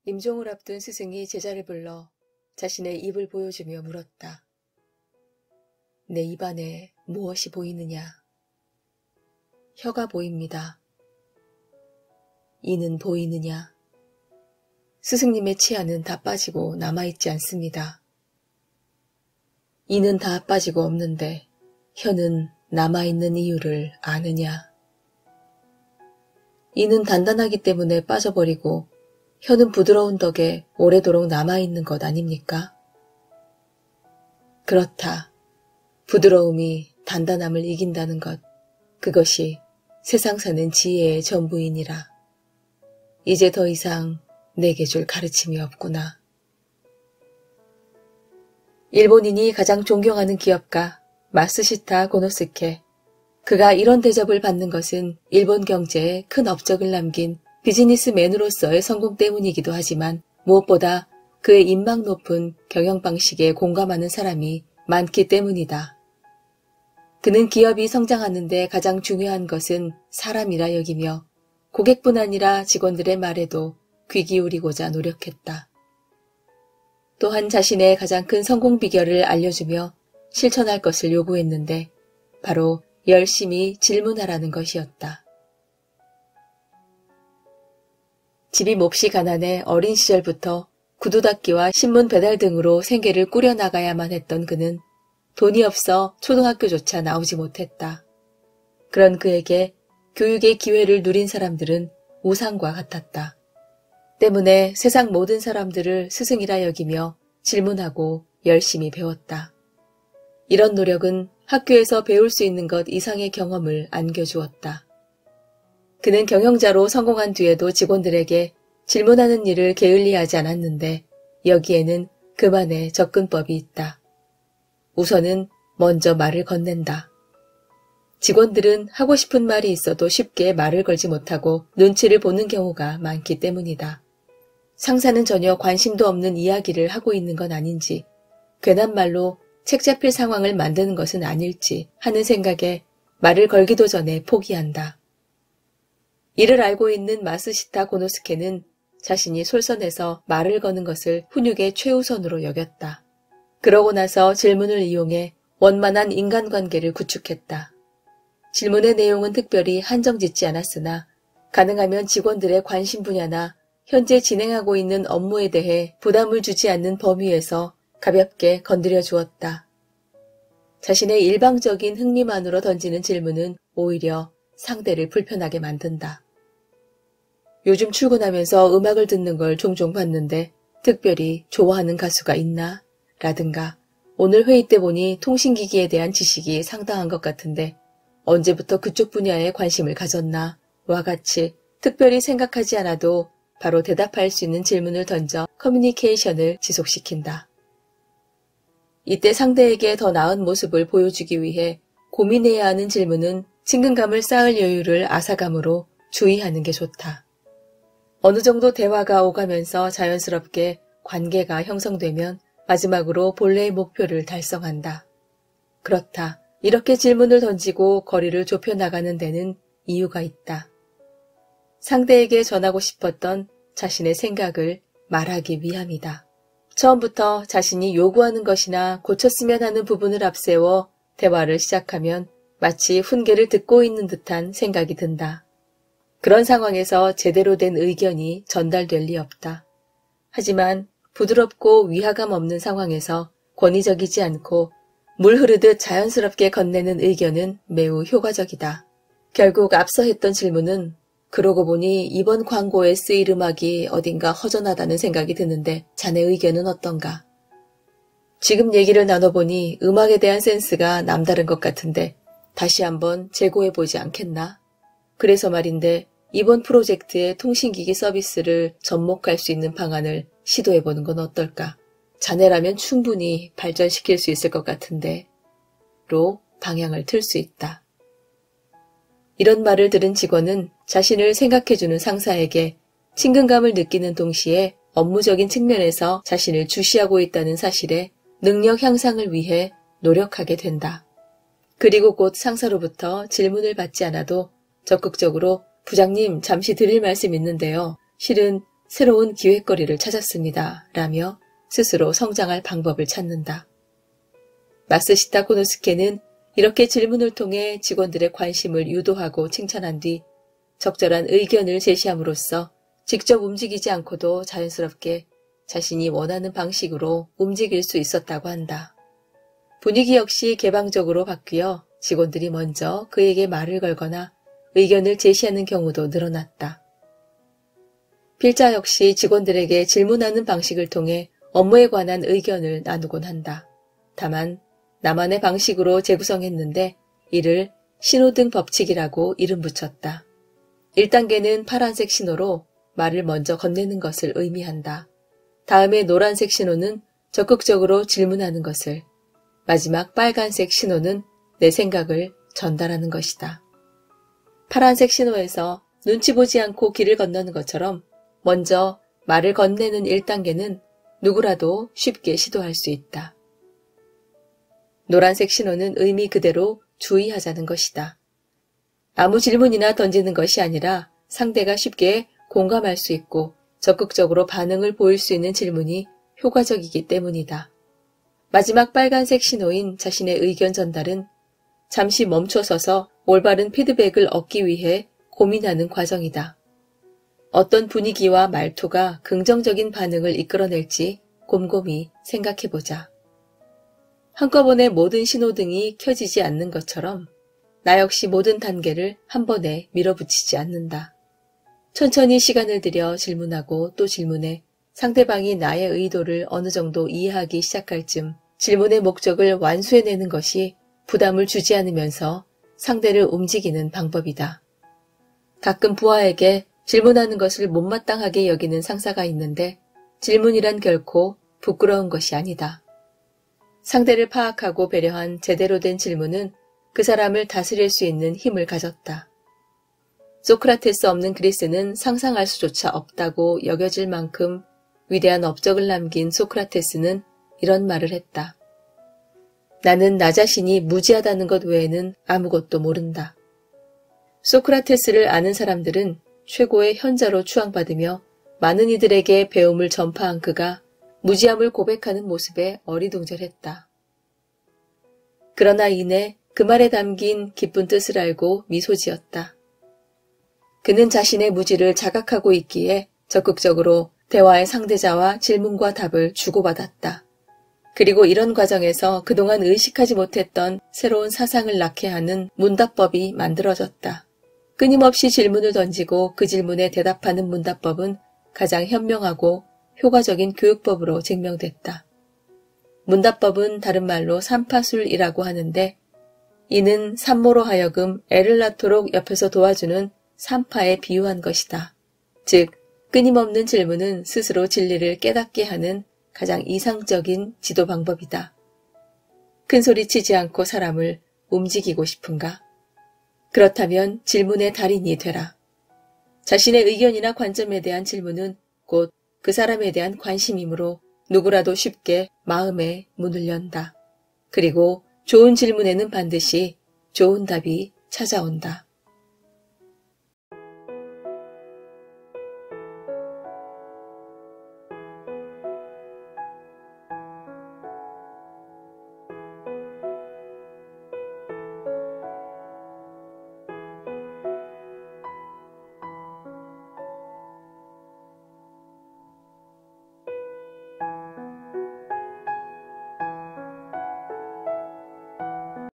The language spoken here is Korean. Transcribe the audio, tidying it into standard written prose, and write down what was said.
임종을 앞둔 스승이 제자를 불러 자신의 입을 보여주며 물었다. 내 입안에 무엇이 보이느냐? 혀가 보입니다. 이는 보이느냐? 스승님의 치아는 다 빠지고 남아있지 않습니다. 이는 다 빠지고 없는데 혀는 남아있는 이유를 아느냐? 이는 단단하기 때문에 빠져버리고 혀는 부드러운 덕에 오래도록 남아있는 것 아닙니까? 그렇다. 부드러움이 단단함을 이긴다는 것, 그것이 세상 사는 지혜의 전부이니라. 이제 더 이상 내게 줄 가르침이 없구나. 일본인이 가장 존경하는 기업가 마쓰시타 고노스케. 그가 이런 대접을 받는 것은 일본 경제에 큰 업적을 남긴 비즈니스맨으로서의 성공 때문이기도 하지만 무엇보다 그의 인망 높은 경영 방식에 공감하는 사람이 많기 때문이다. 그는 기업이 성장하는 데 가장 중요한 것은 사람이라 여기며 고객뿐 아니라 직원들의 말에도 귀 기울이고자 노력했다. 또한 자신의 가장 큰 성공 비결을 알려주며 실천할 것을 요구했는데 바로 열심히 질문하라는 것이었다. 집이 몹시 가난해 어린 시절부터 구두 닦기와 신문 배달 등으로 생계를 꾸려나가야만 했던 그는 돈이 없어 초등학교조차 나오지 못했다. 그런 그에게 교육의 기회를 누린 사람들은 우상과 같았다. 때문에 세상 모든 사람들을 스승이라 여기며 질문하고 열심히 배웠다. 이런 노력은 학교에서 배울 수 있는 것 이상의 경험을 안겨주었다. 그는 경영자로 성공한 뒤에도 직원들에게 질문하는 일을 게을리하지 않았는데 여기에는 그만의 접근법이 있다. 우선은 먼저 말을 건넨다. 직원들은 하고 싶은 말이 있어도 쉽게 말을 걸지 못하고 눈치를 보는 경우가 많기 때문이다. 상사는 전혀 관심도 없는 이야기를 하고 있는 건 아닌지, 괜한 말로 책 잡힐 상황을 만드는 것은 아닐지 하는 생각에 말을 걸기도 전에 포기한다. 이를 알고 있는 마쓰시타 고노스케는 자신이 솔선해서 말을 거는 것을 훈육의 최우선으로 여겼다. 그러고 나서 질문을 이용해 원만한 인간관계를 구축했다. 질문의 내용은 특별히 한정짓지 않았으나 가능하면 직원들의 관심 분야나 현재 진행하고 있는 업무에 대해 부담을 주지 않는 범위에서 가볍게 건드려 주었다. 자신의 일방적인 흥미만으로 던지는 질문은 오히려 상대를 불편하게 만든다. 요즘 출근하면서 음악을 듣는 걸 종종 봤는데 특별히 좋아하는 가수가 있나? 라든가 오늘 회의 때 보니 통신기기에 대한 지식이 상당한 것 같은데 언제부터 그쪽 분야에 관심을 가졌나? 와 같이 특별히 생각하지 않아도 바로 대답할 수 있는 질문을 던져 커뮤니케이션을 지속시킨다. 이때 상대에게 더 나은 모습을 보여주기 위해 고민해야 하는 질문은 친근감을 쌓을 여유를 앗아감으로 주의하는 게 좋다. 어느 정도 대화가 오가면서 자연스럽게 관계가 형성되면 마지막으로 본래의 목표를 달성한다. 그렇다. 이렇게 질문을 던지고 거리를 좁혀나가는 데는 이유가 있다. 상대에게 전하고 싶었던 자신의 생각을 말하기 위함이다. 처음부터 자신이 요구하는 것이나 고쳤으면 하는 부분을 앞세워 대화를 시작하면 마치 훈계를 듣고 있는 듯한 생각이 든다. 그런 상황에서 제대로 된 의견이 전달될 리 없다. 하지만 부드럽고 위화감 없는 상황에서 권위적이지 않고 물 흐르듯 자연스럽게 건네는 의견은 매우 효과적이다. 결국 앞서 했던 질문은 그러고 보니 이번 광고에 쓰일 음악이 어딘가 허전하다는 생각이 드는데 자네 의견은 어떤가? 지금 얘기를 나눠보니 음악에 대한 센스가 남다른 것 같은데 다시 한번 재고해보지 않겠나? 그래서 말인데 이번 프로젝트의 통신기기 서비스를 접목할 수 있는 방안을 시도해보는 건 어떨까? 자네라면 충분히 발전시킬 수 있을 것 같은데 로 방향을 틀 수 있다. 이런 말을 들은 직원은 자신을 생각해주는 상사에게 친근감을 느끼는 동시에 업무적인 측면에서 자신을 주시하고 있다는 사실에 능력 향상을 위해 노력하게 된다. 그리고 곧 상사로부터 질문을 받지 않아도 적극적으로 부장님 잠시 드릴 말씀 있는데요. 실은 새로운 기획거리를 찾았습니다. 라며 스스로 성장할 방법을 찾는다. 마쓰시타 코노스케는 이렇게 질문을 통해 직원들의 관심을 유도하고 칭찬한 뒤 적절한 의견을 제시함으로써 직접 움직이지 않고도 자연스럽게 자신이 원하는 방식으로 움직일 수 있었다고 한다. 분위기 역시 개방적으로 바뀌어 직원들이 먼저 그에게 말을 걸거나 의견을 제시하는 경우도 늘어났다. 필자 역시 직원들에게 질문하는 방식을 통해 업무에 관한 의견을 나누곤 한다. 다만 나만의 방식으로 재구성했는데 이를 신호등 법칙이라고 이름 붙였다. 1단계는 파란색 신호로 말을 먼저 건네는 것을 의미한다. 다음에 노란색 신호는 적극적으로 질문하는 것을, 마지막 빨간색 신호는 내 생각을 전달하는 것이다. 파란색 신호에서 눈치 보지 않고 길을 건너는 것처럼 먼저 말을 건네는 1단계는 누구라도 쉽게 시도할 수 있다. 노란색 신호는 의미 그대로 주의하자는 것이다. 아무 질문이나 던지는 것이 아니라 상대가 쉽게 공감할 수 있고 적극적으로 반응을 보일 수 있는 질문이 효과적이기 때문이다. 마지막 빨간색 신호인 자신의 의견 전달은 잠시 멈춰서서 올바른 피드백을 얻기 위해 고민하는 과정이다. 어떤 분위기와 말투가 긍정적인 반응을 이끌어낼지 곰곰이 생각해보자. 한꺼번에 모든 신호등이 켜지지 않는 것처럼 나 역시 모든 단계를 한 번에 밀어붙이지 않는다. 천천히 시간을 들여 질문하고 또 질문해 상대방이 나의 의도를 어느 정도 이해하기 시작할 즈음 질문의 목적을 완수해내는 것이 부담을 주지 않으면서 상대를 움직이는 방법이다. 가끔 부하에게 질문하는 것을 못마땅하게 여기는 상사가 있는데 질문이란 결코 부끄러운 것이 아니다. 상대를 파악하고 배려한 제대로 된 질문은 그 사람을 다스릴 수 있는 힘을 가졌다. 소크라테스 없는 그리스는 상상할 수조차 없다고 여겨질 만큼 위대한 업적을 남긴 소크라테스는 이런 말을 했다. 나는 나 자신이 무지하다는 것 외에는 아무것도 모른다. 소크라테스를 아는 사람들은 최고의 현자로 추앙받으며 많은 이들에게 배움을 전파한 그가 무지함을 고백하는 모습에 어리둥절했다. 그러나 이내 그 말에 담긴 깊은 뜻을 알고 미소 지었다. 그는 자신의 무지를 자각하고 있기에 적극적으로 대화의 상대자와 질문과 답을 주고받았다. 그리고 이런 과정에서 그동안 의식하지 못했던 새로운 사상을 낳게 하는 문답법이 만들어졌다. 끊임없이 질문을 던지고 그 질문에 대답하는 문답법은 가장 현명하고 효과적인 교육법으로 증명됐다. 문답법은 다른 말로 삼파술이라고 하는데 이는 산모로 하여금 애를 낳도록 옆에서 도와주는 산파에 비유한 것이다. 즉, 끊임없는 질문은 스스로 진리를 깨닫게 하는 가장 이상적인 지도 방법이다. 큰 소리 치지 않고 사람을 움직이고 싶은가? 그렇다면 질문의 달인이 되라. 자신의 의견이나 관점에 대한 질문은 곧 그 사람에 대한 관심이므로 누구라도 쉽게 마음의 문을 연다. 그리고 좋은 질문에는 반드시 좋은 답이 찾아온다.